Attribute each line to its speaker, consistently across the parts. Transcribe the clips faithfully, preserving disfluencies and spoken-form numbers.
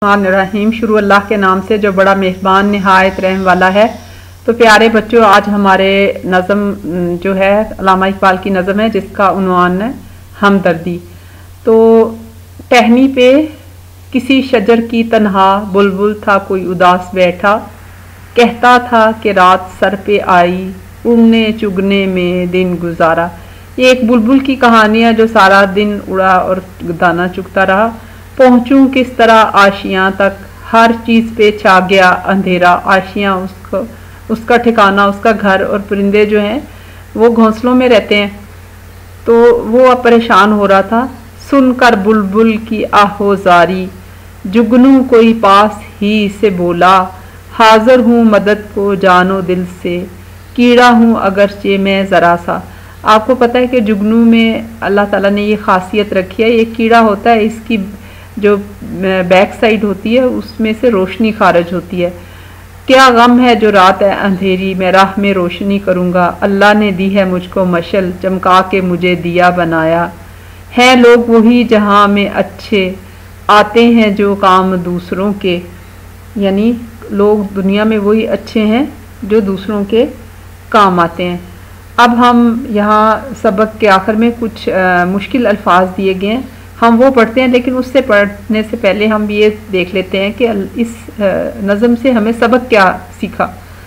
Speaker 1: الرحمن الرحیم، شروع اللہ کے نام سے جو بڑا مہربان نہایت رحم والا ہے۔ تو پیارے بچوں، آج ہمارے نظم جو ہے علامہ اقبال کی نظم ہے جس کا عنوان ہے ہمدردی۔ تو ٹہنی پہ کسی شجر کی تنہا بلبل تھا کوئی اداس بیٹھا، کہتا تھا کہ رات سر پہ آئی اڑنے چگنے میں دن گزارا۔ یہ ایک بلبل کی کہانی ہے جو سارا دن اڑا اور دانا چگتا رہا۔ پہنچوں کس طرح آشیاں تک، ہر چیز پہ چھا گیا اندھیرا۔ آشیاں اس کو اس کا ٹھکانہ، اس کا گھر، اور پرندے جو ہیں وہ گھونسلوں میں رہتے ہیں۔ تو وہ اب پریشان ہو رہا تھا۔ سن کر بلبل کی آہوزاری، جگنو کوئی پاس ہی سے بولا، حاضر ہوں مدد کو جانو دل سے، کیڑا ہوں اگرچہ میں ذرا سا۔ آپ کو پتہ ہے کہ جگنو میں اللہ تعالیٰ نے یہ خاصیت رکھی ہے، یہ کیڑا ہوتا ہے، اس کی جو بیک سائڈ ہوتی ہے اس میں سے روشنی خارج ہوتی ہے۔ کیا غم ہے جو رات ہے اندھیری، میں راہ میں روشنی کروں گا، اللہ نے دی ہے مجھ کو مشل، چمکا کے مجھے دیا بنایا۔ ہیں لوگ وہی جہاں میں اچھے، آتے ہیں جو کام دوسروں کے، یعنی لوگ دنیا میں وہی اچھے ہیں جو دوسروں کے کام آتے ہیں۔ اب ہم یہاں سبق کے آخر میں کچھ مشکل الفاظ دیے گئے ہیں، ہم وہ پڑھتے ہیں، لیکن اس سے پڑھنے سے پہلے ہم یہ دیکھ لیتے ہیں کہ اس نظم سے ہمیں سبق کیا سیکھا۔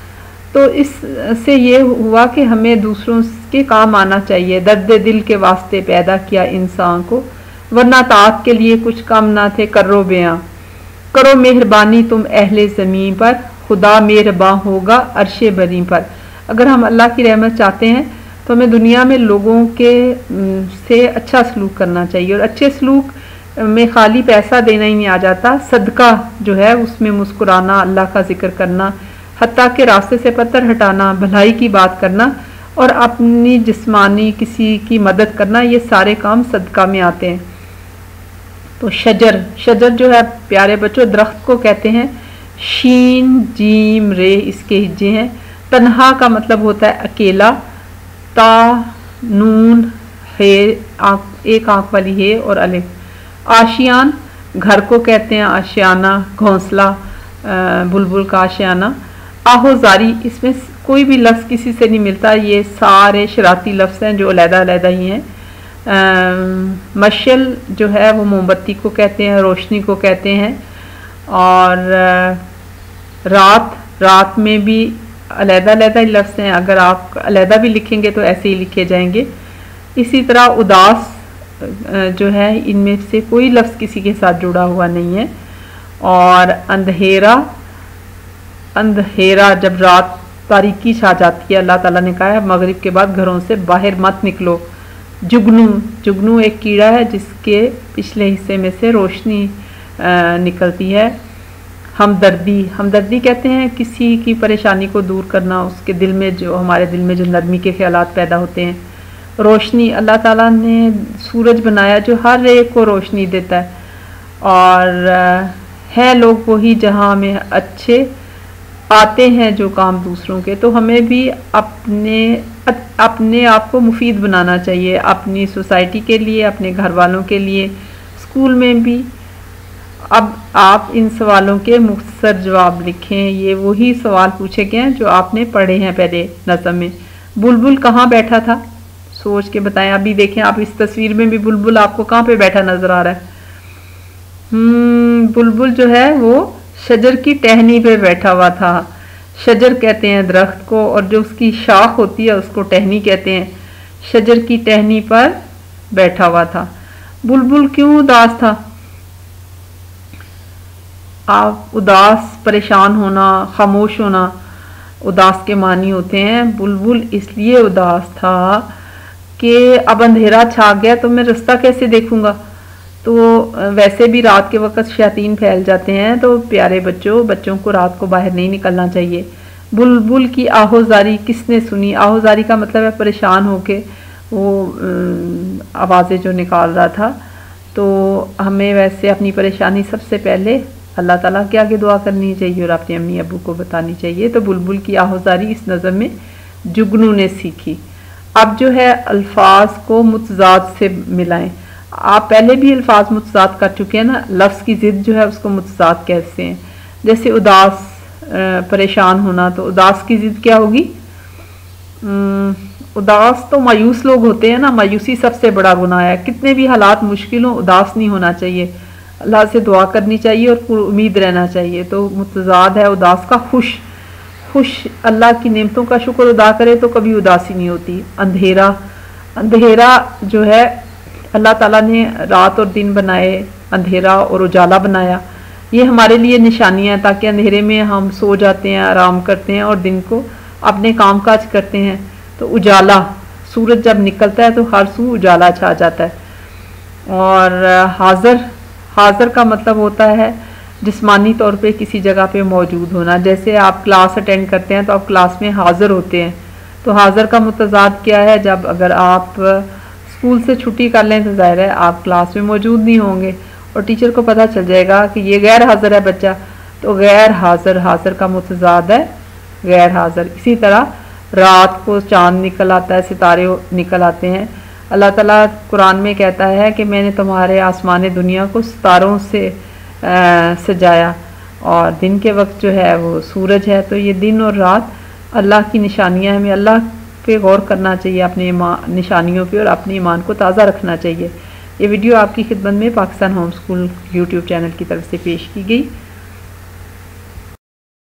Speaker 1: تو اس سے یہ ہوا کہ ہمیں دوسروں کے کام آنا چاہیے۔ درد دل کے واسطے پیدا کیا انسان کو، ورنہ طاعت کے لیے کچھ کم نہ تھے کرو بیاں۔ کرو مہربانی تم اہل زمین پر، خدا مہرباں ہوگا عرش بری پر۔ اگر ہم اللہ کی رحمت چاہتے ہیں تو ہمیں دنیا میں لوگوں کے سے اچھا سلوک کرنا چاہیے، اور اچھے سلوک میں خالی پیسہ دینا ہی نہیں آ جاتا، صدقہ جو ہے اس میں مسکرانا، اللہ کا ذکر کرنا، حتیٰ کہ راستے سے پتھر ہٹانا، بھلائی کی بات کرنا، اور اپنی جسمانی کسی کی مدد کرنا، یہ سارے کام صدقہ میں آتے ہیں۔ تو شجر شجر جو ہے پیارے بچوں درخت کو کہتے ہیں۔ شین جیم رے اس کے ہجے ہیں۔ تنہا کا مطلب ہوتا ہے اکیلا، تا نون ہے ایک آنکھ والی ہے اور الف۔ آشیان گھر کو کہتے ہیں، آشیانہ گھونسلہ، بلبل کا آشیانہ۔ آہوزاری اس میں کوئی بھی لفظ کسی سے نہیں ملتا، یہ سارے شراطی لفظ ہیں جو علیحدہ علیحدہ ہی ہیں۔ مشل جو ہے وہ موم بتی کو کہتے ہیں، روشنی کو کہتے ہیں۔ اور رات رات میں بھی علیحدہ علیحدہ ہی لفظ ہیں، اگر آپ علیحدہ بھی لکھیں گے تو ایسے ہی لکھے جائیں گے۔ اسی طرح اداس جو ہے ان میں سے کوئی لفظ کسی کے ساتھ جڑا ہوا نہیں ہے۔ اور اندھیرا اندھیرا جب رات تاریکی چھا جاتی ہے، اللہ تعالیٰ نے کہا ہے مغرب کے بعد گھروں سے باہر مت نکلو۔ جگنو جگنو ایک کیڑا ہے جس کے پچھلے حصے میں سے روشنی نکلتی ہے۔ ہمدردی ہمدردی کہتے ہیں کسی کی پریشانی کو دور کرنا، اس کے دل میں جو ہمارے دل میں جو نرمی کے خیالات پیدا ہوتے ہیں۔ روشنی اللہ تعالیٰ نے سورج بنایا جو ہر ایک کو روشنی دیتا ہے۔ اور ہے لوگ وہی جہاں میں اچھے، آتے ہیں جو کام دوسروں کے۔ تو ہمیں بھی اپنے اپنے آپ کو مفید بنانا چاہیے، اپنی سوسائٹی کے لیے، اپنے گھر والوں کے لیے، اسکول میں بھی۔ اب آپ ان سوالوں کے مختصر جواب لکھیں، یہ وہی سوال پوچھے گئے ہیں جو آپ نے پڑھے ہیں پہلے نظم میں۔ بلبل کہاں بیٹھا تھا، سوچ کے بتائیں۔ ابھی دیکھیں آپ اس تصویر میں بھی بلبل آپ کو کہاں پہ بیٹھا نظر آ رہا ہے؟ ہم بلبل جو ہے وہ شجر کی ٹہنی پہ بیٹھا ہوا تھا۔ شجر کہتے ہیں درخت کو، اور جو اس کی شاخ ہوتی ہے اس کو ٹہنی کہتے ہیں۔ شجر کی ٹہنی پر بیٹھا ہوا تھا۔ بلبل کیوں اداس تھا؟ آپ اداس، پریشان ہونا، خاموش ہونا اداس کے معنی ہوتے ہیں۔ بلبل اس لیے اداس تھا کہ اب اندھیرا چھا گیا تو میں رستہ کیسے دیکھوں گا۔ تو ویسے بھی رات کے وقت شیاطین پھیل جاتے ہیں، تو پیارے بچوں بچوں کو رات کو باہر نہیں نکلنا چاہیے۔ بلبل کی آہوزاری کس نے سنی؟ آہوزاری کا مطلب ہے پریشان ہو کے وہ آوازیں جو نکال رہا تھا۔ تو ہمیں ویسے اپنی پریشانی سب سے پہلے اللہ تعالیٰ کے آگے دعا کرنی چاہیے اور اپنے امی ابو کو بتانی چاہیے۔ تو بلبل کی آہوزاری اس نظم میں جگنو نے سیکھی۔ اب جو ہے الفاظ کو متضاد سے ملائیں۔ آپ پہلے بھی الفاظ متضاد کر چکے ہیں نا، لفظ کی ضد جو ہے اس کو متضاد کہتے ہیں. جیسے اداس، پریشان ہونا، تو اداس کی ضد کیا ہوگی؟ اداس تو مایوس لوگ ہوتے ہیں نا، مایوسی سب سے بڑا گناہ ہے. کتنے بھی حالات مشکل ہوں اداس نہیں ہونا چاہیے، اللہ سے دعا کرنی چاہیے اور پر امید رہنا چاہیے. تو متضاد ہے اداس کا خوش. خوش اللہ کی نعمتوں کا شکر ادا کرے تو کبھی اداسی نہیں ہوتی. اندھیرا، اندھیرا جو ہے اللہ تعالیٰ نے رات اور دن بنائے، اندھیرا اور اجالا بنایا. یہ ہمارے لیے نشانیاں ہیں تاکہ اندھیرے میں ہم سو جاتے ہیں، آرام کرتے ہیں اور دن کو اپنے کام کاج کرتے ہیں. تو اجالا، سورج جب نکلتا ہے تو ہر سو اجالا چھا جاتا ہے. اور حاضر، حاضر کا مطلب ہوتا ہے جسمانی طور پہ کسی جگہ پہ موجود ہونا. جیسے آپ کلاس اٹینڈ کرتے ہیں تو آپ کلاس میں حاضر ہوتے ہیں. تو حاضر کا متضاد کیا ہے؟ جب اگر آپ اسکول سے چھٹی کر لیں تو ظاہر ہے آپ کلاس میں موجود نہیں ہوں گے اور ٹیچر کو پتہ چل جائے گا کہ یہ غیر حاضر ہے بچہ. تو غیر حاضر، حاضر کا متضاد ہے غیر حاضر. اسی طرح رات کو چاند نکل آتا ہے، ستارے نکل آتے ہیں. اللہ تعالیٰ قرآن میں کہتا ہے کہ میں نے تمہارے آسمان دنیا کو ستاروں سے سجایا، اور دن کے وقت جو ہے وہ سورج ہے. تو یہ دن اور رات اللہ کی نشانیاں ہیں. ہمیں اللہ پہ غور کرنا چاہیے، اپنے ایمان نشانیوں پہ، اور اپنے ایمان کو تازہ رکھنا چاہیے. یہ ویڈیو آپ کی خدمت میں Pakistan home school YouTube channel کی طرف سے پیش کی گئی.